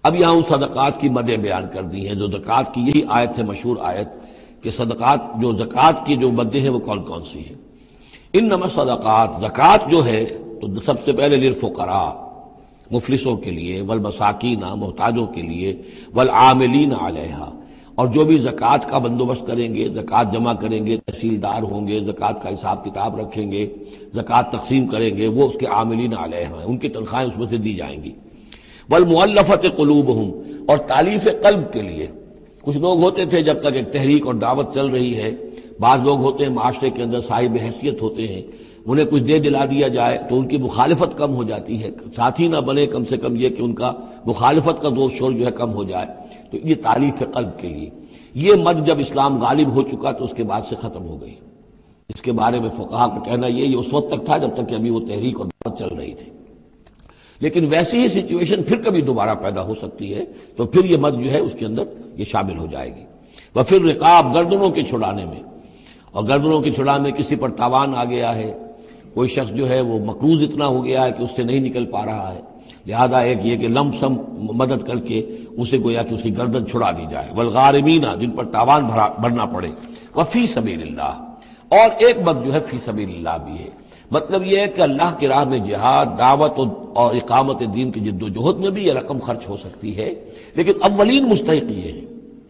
اب یہاں ان صدقات کی مدیں بیان کر دی ہیں جو زکوٰۃ کی، یہی آیت ہے مشہور آیت کہ صدقات جو زکوٰۃ کی جو مدیں ہیں وہ کون کون سی ہیں۔ انما صدقات، زکوٰۃ جو ہے تو سب سے پہلے للفقراء، مفلسوں کے لیے، والمساکین، محتاجوں کے لیے، والعاملین علیہا، اور جو بھی زکوٰۃ کا بندوبست کریں گے، زکوٰۃ جمع کریں گے، تحصیلدار ہوں گے، زکوٰۃ کا حساب کتاب رکھیں گے، زکوٰۃ تقسیم کریں گے، وہ اس کے عاملین علیہا ہیں، ان کی تنخواہیں اس میں سے دی جائیں گی۔ والمؤلفۃ قلوبہم، اور تالیف قلب کے لیے، کچھ لوگ ہوتے تھے جب تک ایک تحریک اور دعوت چل رہی ہے، بعض لوگ ہوتے ہیں معاشرے کے اندر صاحب حیثیت ہوتے ہیں، انہیں کچھ دے دلا دیا جائے تو ان کی مخالفت کم ہو جاتی ہے، ساتھی نہ بنے، کم سے کم یہ کہ ان کا مخالفت کا زور شور جو ہے کم ہو جائے، تو یہ تالیف قلب کے لیے۔ یہ مد جب اسلام غالب ہو چکا تو اس کے بعد سے ختم ہو گئی۔ اس کے بارے میں فقہا کا کہنا یہ اس وقت تک تھا جب تک کہ ابھی وہ تحریک اور دعوت چل رہی تھی، لیکن ویسی ہی سچویشن پھر کبھی دوبارہ پیدا ہو سکتی ہے تو پھر یہ مد جو ہے اس کے اندر یہ شامل ہو جائے گی۔ وفی الرقاب، گردنوں کے چھڑانے میں، اور گردنوں کے چھڑانے میں کسی پر تاوان آ گیا ہے، کوئی شخص جو ہے وہ مقروض اتنا ہو گیا ہے کہ اس سے نہیں نکل پا رہا ہے، لہذا ایک یہ کہ لم سم مدد کر کے اسے گویا کہ اس کی گردن چھڑا دی جائے۔ والغارمین، جن پر تاوان بھرنا پڑے۔ وفی سبیل اللہ، اور ایک مد جو ہے فی سبیل اللہ بھی ہے، مطلب یہ ہے کہ اللہ کی راہ میں جہاد، دعوت اور اقامت دین کی جد و جہد میں بھی یہ رقم خرچ ہو سکتی ہے، لیکن اولین مستحق یہ ہے۔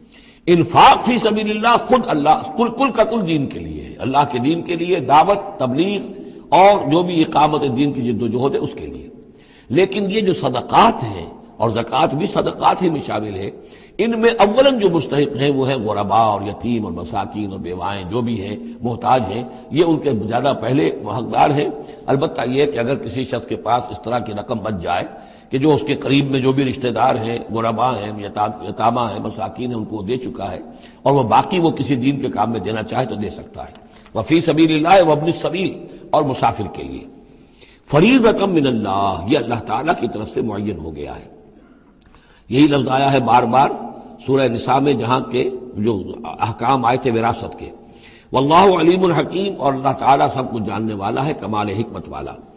انفاق فی سبیل اللہ خود اللہ کل کا کل دین کے لیے ہے، اللہ کے دین کے لیے، دعوت، تبلیغ اور جو بھی اقامت دین کی جد و جہد ہے اس کے لیے۔ لیکن یہ جو صدقات ہیں، اور زکوٰۃ بھی صدقات ہی میں شامل ہے، ان میں اولاً جو مستحق ہیں وہ ہیں غرباء اور یتیم اور مساکین اور بیوائیں، جو بھی ہیں محتاج ہیں، یہ ان کے زیادہ پہلے حقدار ہیں۔ البتہ یہ کہ اگر کسی شخص کے پاس اس طرح کی رقم بچ جائے کہ جو اس کے قریب میں جو بھی رشتہ دار ہیں، غرباء ہیں، یتامہ ہیں، مساکین ہیں، ان کو دے چکا ہے، اور وہ باقی وہ کسی دین کے کام میں دینا چاہے تو دے سکتا ہے۔ وفی سبیل اللہ وابن السبیل، اور مسافر کے لیے۔ فریضۃ من اللہ، یہ اللہ تعالیٰ کی طرف سے معین ہو گیا ہے۔ یہی لفظ آیا ہے بار بار سورہ نساء میں، جہاں کے جو احکام آئے تھے وراثت کے۔ واللہ علیم الحکیم، اور اللہ تعالیٰ سب کچھ جاننے والا ہے، کمال حکمت والا۔